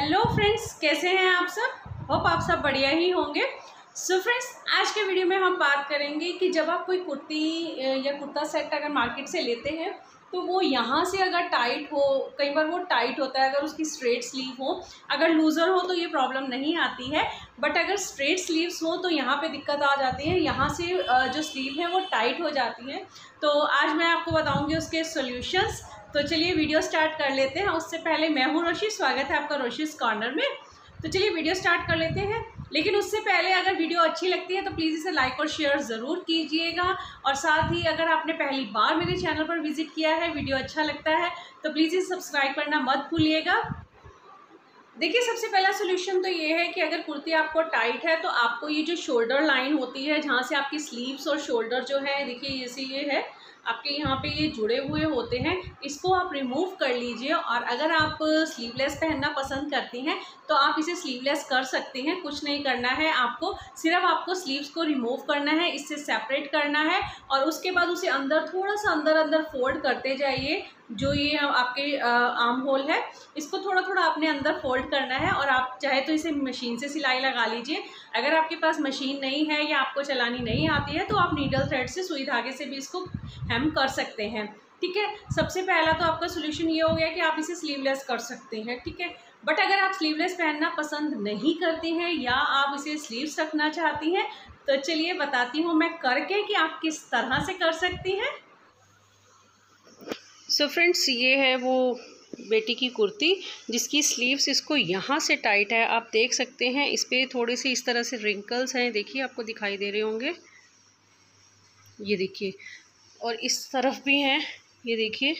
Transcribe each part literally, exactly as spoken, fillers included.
Hello friends, कैसे हैं आप सब। होप आप सब बढ़िया ही होंगे। सो so फ्रेंड्स, आज के वीडियो में हम बात करेंगे कि जब आप कोई कुर्ती या कुर्ता सेट अगर मार्केट से लेते हैं तो वो यहाँ से अगर टाइट हो, कई बार वो टाइट होता है, अगर उसकी स्ट्रेट स्लीव हो, अगर लूज़र हो तो ये प्रॉब्लम नहीं आती है, बट अगर स्ट्रेट स्लीव्स हो तो यहाँ पे दिक्कत आ जाती है। यहाँ से जो स्लीव है वो टाइट हो जाती है। तो आज मैं आपको बताऊँगी उसके सोल्यूशंस। तो चलिए वीडियो स्टार्ट कर लेते हैं। उससे पहले मैं हूँ रोशी, स्वागत है आपका रोशीज़ कॉर्नर में। तो चलिए वीडियो स्टार्ट कर लेते हैं। लेकिन उससे पहले अगर वीडियो अच्छी लगती है तो प्लीज़ इसे लाइक और शेयर ज़रूर कीजिएगा, और साथ ही अगर आपने पहली बार मेरे चैनल पर विजिट किया है, वीडियो अच्छा लगता है तो प्लीज़ इसे सब्सक्राइब करना मत भूलिएगा। देखिए, सबसे पहला सोल्यूशन तो ये है कि अगर कुर्ती आपको टाइट है तो आपको ये जो शोल्डर लाइन होती है, जहाँ से आपकी स्लीव्स और शोल्डर जो है, देखिए जैसे ये है आपके यहाँ पे ये जुड़े हुए होते हैं, इसको आप रिमूव कर लीजिए। और अगर आप स्लीवलेस पहनना पसंद करती हैं तो आप इसे स्लीवलेस कर सकती हैं। कुछ नहीं करना है आपको, सिर्फ आपको स्लीव्स को रिमूव करना है, इससे सेपरेट करना है, और उसके बाद उसे अंदर थोड़ा सा अंदर अंदर फोल्ड करते जाइए। जो ये आपके आर्म होल है, इसको थोड़ा थोड़ा अपने अंदर फोल्ड करना है। और आप चाहे तो इसे मशीन से सिलाई लगा लीजिए। अगर आपके पास मशीन नहीं है या आपको चलानी नहीं आती है तो आप नीडल थ्रेड से, सुई धागे से भी इसको हम कर सकते हैं। ठीक है, सबसे पहला तो आपका सोल्यूशन ये हो गया कि आप इसे स्लीवलेस कर सकते हैं। ठीक है, बट अगर आप स्लीवलेस पहनना पसंद नहीं करते हैं या आप इसे स्लीव्स रखना चाहती हैं तो चलिए बताती हूँ मैं करके कि आप किस तरह से कर सकती हैं। सो so फ्रेंड्स, ये है वो बेटी की कुर्ती जिसकी स्लीव्स इसको यहाँ से टाइट है। आप देख सकते हैं इस पर थोड़े से इस तरह से रिंकल्स हैं, देखिए आपको दिखाई दे रहे होंगे, ये देखिए, और इस तरफ भी हैं, ये देखिए।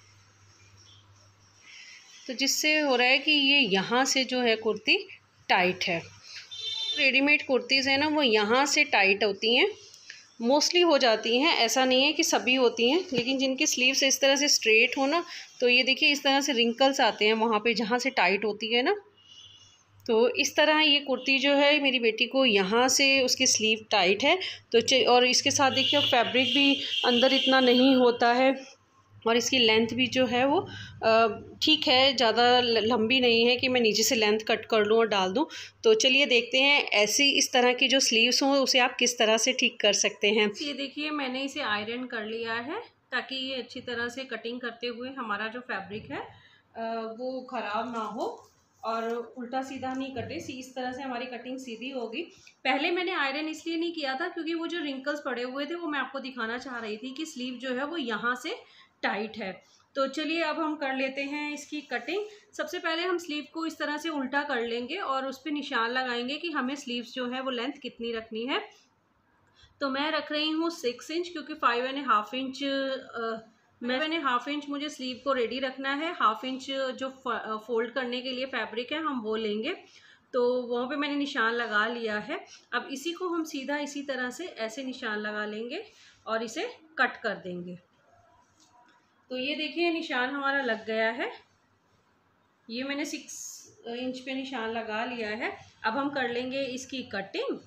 तो जिससे हो रहा है कि ये यहाँ से जो है कुर्ती टाइट है। रेडीमेड कुर्तीज़ है ना, वो यहाँ से टाइट होती हैं, मोस्टली हो जाती हैं, ऐसा नहीं है कि सभी होती हैं, लेकिन जिनकी स्लीव्स इस तरह से स्ट्रेट हो ना, तो ये देखिए इस तरह से रिंकल्स आते हैं वहाँ पे जहाँ से टाइट होती है ना। तो इस तरह ये कुर्ती जो है मेरी बेटी को यहाँ से उसकी स्लीव टाइट है। तो और इसके साथ देखिए फैब्रिक भी अंदर इतना नहीं होता है, और इसकी लेंथ भी जो है वो ठीक है, ज़्यादा लंबी नहीं है कि मैं नीचे से लेंथ कट कर लूँ और डाल दूँ। तो चलिए देखते हैं ऐसी इस तरह की जो स्लीव्स हों उसे आप किस तरह से ठीक कर सकते हैं। ये देखिए, मैंने इसे आयरन कर लिया है ताकि ये अच्छी तरह से कटिंग करते हुए हमारा जो फैब्रिक है वो ख़राब ना हो और उल्टा सीधा नहीं कटे। सी इस तरह से हमारी कटिंग सीधी होगी। पहले मैंने आयरन इसलिए नहीं किया था क्योंकि वो जो रिंकल्स पड़े हुए थे वो मैं आपको दिखाना चाह रही थी कि स्लीव जो है वो यहाँ से टाइट है। तो चलिए अब हम कर लेते हैं इसकी कटिंग। सबसे पहले हम स्लीव को इस तरह से उल्टा कर लेंगे और उस पर निशान लगाएंगे कि हमें स्लीव्स जो है वो लेंथ कितनी रखनी है। तो मैं रख रही हूँ सिक्स इंच, क्योंकि फाइव एंड हाफ इंच मैं मैंने हाफ इंच मुझे स्लीव को रेडी रखना है। हाफ इंच जो फोल्ड करने के लिए फैब्रिक है हम वो लेंगे। तो वहाँ पे मैंने निशान लगा लिया है। अब इसी को हम सीधा इसी तरह से ऐसे निशान लगा लेंगे और इसे कट कर देंगे। तो ये देखिए निशान हमारा लग गया है। ये मैंने सिक्स इंच पे निशान लगा लिया है। अब हम कर लेंगे इसकी कटिंग।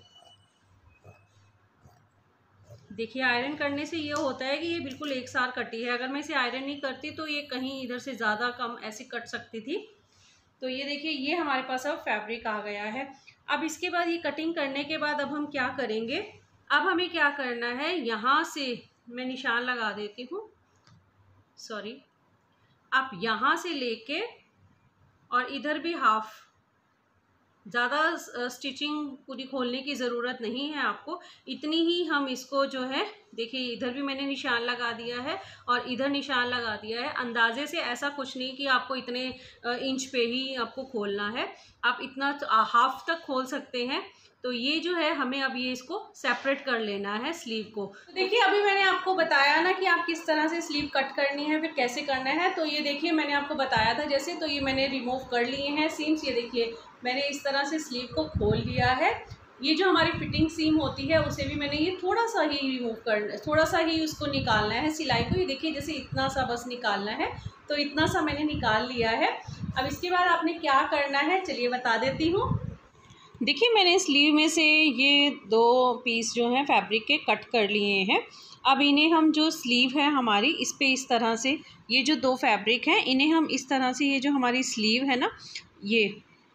देखिए, आयरन करने से ये होता है कि ये बिल्कुल एक साथ कटी है। अगर मैं इसे आयरन नहीं करती तो ये कहीं इधर से ज़्यादा कम ऐसे कट सकती थी। तो ये देखिए, ये हमारे पास अब फैब्रिक आ गया है। अब इसके बाद ये कटिंग करने के बाद अब हम क्या करेंगे, अब हमें क्या करना है, यहाँ से मैं निशान लगा देती हूँ, सॉरी, आप यहाँ से लेके और इधर भी हाफ, ज़्यादा स्टिचिंग पूरी खोलने की ज़रूरत नहीं है आपको, इतनी ही हम इसको जो है, देखिए इधर भी मैंने निशान लगा दिया है और इधर निशान लगा दिया है। अंदाजे से ऐसा कुछ नहीं कि आपको इतने इंच पे ही आपको खोलना है, आप इतना हाफ तक खोल सकते हैं। तो ये जो है हमें अब ये इसको सेपरेट कर लेना है स्लीव को। तो देखिए, अभी मैंने आपको बताया ना कि आप किस तरह से स्लीव कट करनी है, फिर कैसे करना है। तो ये देखिए, मैंने आपको बताया था जैसे, तो ये मैंने रिमूव कर लिए हैं सीम्स। ये देखिए, मैंने इस तरह से स्लीव को खोल लिया है। ये जो हमारी फिटिंग सीम होती है उसे भी मैंने ये थोड़ा सा ही रिमूव करना, थोड़ा सा ही उसको निकालना है सिलाई को। ये देखिए, जैसे इतना सा बस निकालना है, तो इतना सा मैंने निकाल लिया है। अब इसके बाद आपने क्या करना है चलिए बता देती हूँ। देखिए, मैंने स्लीव में से ये दो पीस जो हैं फैब्रिक के कट कर लिए हैं। अब इन्हें हम, जो स्लीव है हमारी, इस पे इस तरह से, ये जो दो फैब्रिक हैं इन्हें हम इस तरह से, ये जो हमारी स्लीव है ना, ये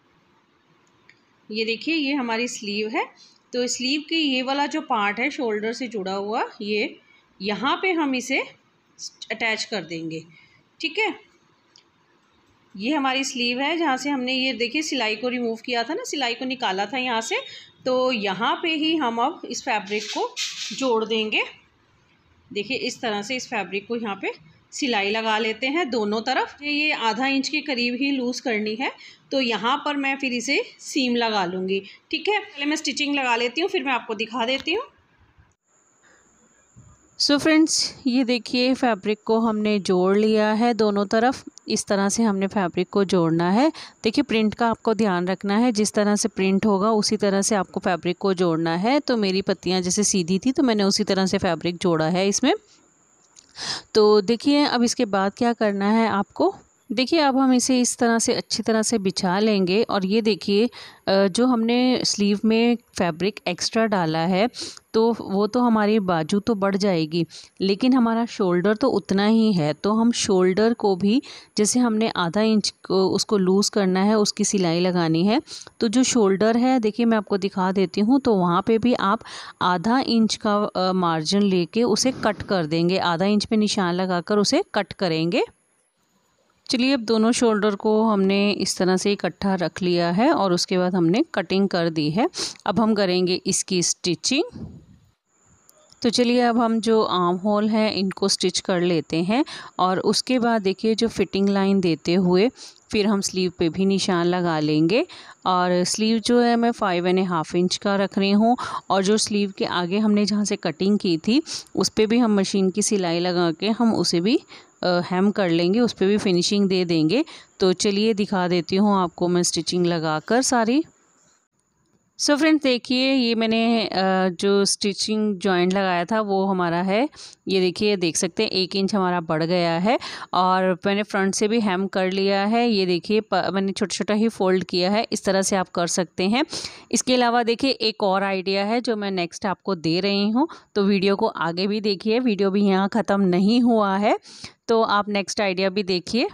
ये देखिए ये हमारी स्लीव है। तो स्लीव की ये वाला जो पार्ट है शोल्डर से जुड़ा हुआ, ये यहाँ पे हम इसे अटैच कर देंगे। ठीक है, ये हमारी स्लीव है जहाँ से हमने ये देखिए सिलाई को रिमूव किया था ना, सिलाई को निकाला था यहाँ से। तो यहाँ पे ही हम अब इस फैब्रिक को जोड़ देंगे। देखिए इस तरह से इस फैब्रिक को यहाँ पे सिलाई लगा लेते हैं दोनों तरफ। ये आधा इंच के करीब ही लूज़ करनी है, तो यहाँ पर मैं फिर इसे सीम लगा लूँगी। ठीक है, पहले मैं स्टिचिंग लगा लेती हूँ, फिर मैं आपको दिखा देती हूँ। सो फ्रेंड्स, ये देखिए फैब्रिक को हमने जोड़ लिया है दोनों तरफ। इस तरह से हमने फैब्रिक को जोड़ना है। देखिए प्रिंट का आपको ध्यान रखना है, जिस तरह से प्रिंट होगा उसी तरह से आपको फैब्रिक को जोड़ना है। तो मेरी पत्तियां जैसे सीधी थी तो मैंने उसी तरह से फैब्रिक जोड़ा है इसमें। तो देखिए अब इसके बाद क्या करना है आपको, देखिए अब हम इसे इस तरह से अच्छी तरह से बिछा लेंगे। और ये देखिए जो हमने स्लीव में फैब्रिक एक्स्ट्रा डाला है तो वो तो हमारी बाजू तो बढ़ जाएगी, लेकिन हमारा शोल्डर तो उतना ही है। तो हम शोल्डर को भी जैसे हमने आधा इंच को उसको लूज़ करना है, उसकी सिलाई लगानी है। तो जो शोल्डर है देखिए मैं आपको दिखा देती हूँ, तो वहाँ पे भी आप आधा इंच का मार्जिन लेके उसे कट कर देंगे। आधा इंच पे निशान लगाकर उसे कट करेंगे। चलिए अब दोनों शोल्डर को हमने इस तरह से इकट्ठा रख लिया है और उसके बाद हमने कटिंग कर दी है। अब हम करेंगे इसकी स्टिचिंग। तो चलिए अब हम जो आर्म होल हैं इनको स्टिच कर लेते हैं। और उसके बाद देखिए जो फिटिंग लाइन देते हुए फिर हम स्लीव पे भी निशान लगा लेंगे। और स्लीव जो है मैं फाइव एंड हाफ इंच का रख रही हूँ। और जो स्लीव के आगे हमने जहाँ से कटिंग की थी उस पर भी हम मशीन की सिलाई लगा के हम उसे भी हेम कर लेंगे, उस पर भी फिनिशिंग दे देंगे। तो चलिए दिखा देती हूँ आपको मैं स्टिचिंग लगाकर सारी। सो फ्रेंड्स देखिए ये मैंने जो स्टिचिंग जॉइंट लगाया था वो हमारा है। ये देखिए देख सकते हैं एक इंच हमारा बढ़ गया है। और मैंने फ्रंट से भी हेम कर लिया है। ये देखिए मैंने छोटा छोटा ही फोल्ड किया है, इस तरह से आप कर सकते हैं। इसके अलावा देखिए एक और आइडिया है जो मैं नेक्स्ट आपको दे रही हूँ, तो वीडियो को आगे भी देखिए, वीडियो भी यहाँ ख़त्म नहीं हुआ है, तो आप नेक्स्ट आइडिया भी देखिए।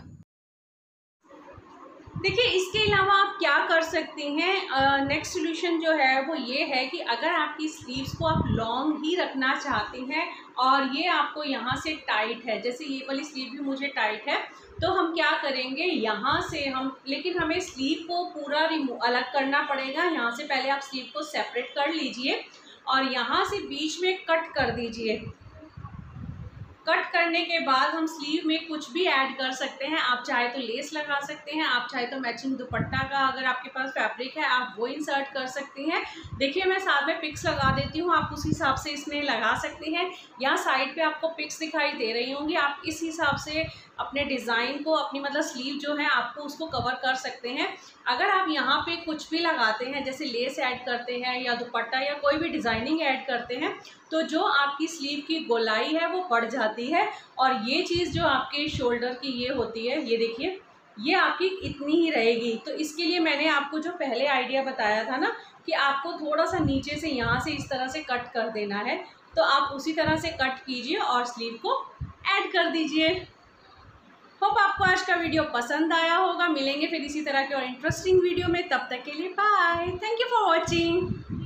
देखिए इसके अलावा आप क्या कर सकते हैं, नेक्स्ट सोल्यूशन जो है वो ये है कि अगर आपकी स्लीव्स को आप लॉन्ग ही रखना चाहते हैं और ये आपको यहाँ से टाइट है, जैसे ये वाली स्लीव भी मुझे टाइट है, तो हम क्या करेंगे यहाँ से हम, लेकिन हमें स्लीव को पूरा रिमूव अलग करना पड़ेगा। यहाँ से पहले आप स्लीव को सेपरेट कर लीजिए और यहाँ से बीच में कट कर दीजिए। कट करने के बाद हम स्लीव में कुछ भी ऐड कर सकते हैं। आप चाहे तो लेस लगा सकते हैं, आप चाहे तो मैचिंग दुपट्टा का अगर आपके पास फैब्रिक है आप वो इंसर्ट कर सकते हैं। देखिए मैं साथ में पिक्स लगा देती हूँ, आप उस हिसाब से इसमें लगा सकते हैं। यहाँ साइड पे आपको पिक्स दिखाई दे रही होंगी, आप इस हिसाब से अपने डिज़ाइन को, अपनी मतलब स्लीव जो है आपको उसको कवर कर सकते हैं। अगर आप यहाँ पे कुछ भी लगाते हैं जैसे लेस ऐड करते हैं या दुपट्टा या कोई भी डिज़ाइनिंग ऐड करते हैं तो जो आपकी स्लीव की गोलाई है वो बढ़ जाती है। और ये चीज़ जो आपके शोल्डर की ये होती है, ये देखिए ये आपकी इतनी ही रहेगी। तो इसके लिए मैंने आपको जो पहले आइडिया बताया था ना कि आपको थोड़ा सा नीचे से यहाँ से इस तरह से कट कर देना है, तो आप उसी तरह से कट कीजिए और स्लीव को ऐड कर दीजिए। होप आपको आज का वीडियो पसंद आया होगा। मिलेंगे फिर इसी तरह के और इंटरेस्टिंग वीडियो में, तब तक के लिए bye, thank you for watching.